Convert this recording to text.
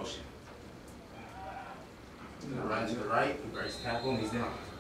Run to the right, breaks tackle, and he's down.